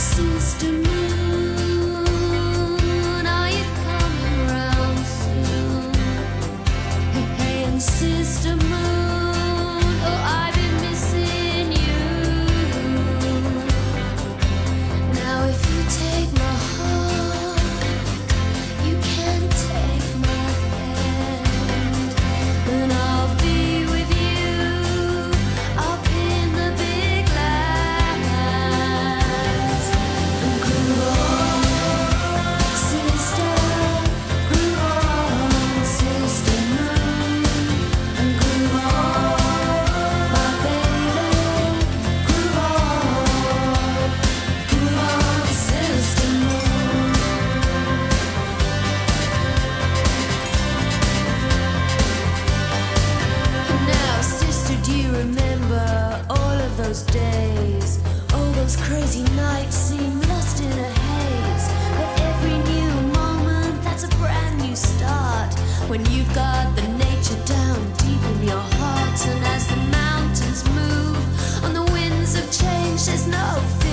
Sister Moon, are you coming round soon? Hey, hey, and Sister Moon, oh, I've been missing you. Now if you take my heart, you can take my hand, and I'll be with you up in the big lands. And groove on, sister, groove on, Sister Moon, and groove on, my baby, groove on, Sister Moon. Now, sister, do you remember all of those days? All those crazy nights seem lost in a haze. But every new moment, that's a brand new start. When you've got the nature down deep in your heart, and as the mountains move on the winds of change, there's no fear.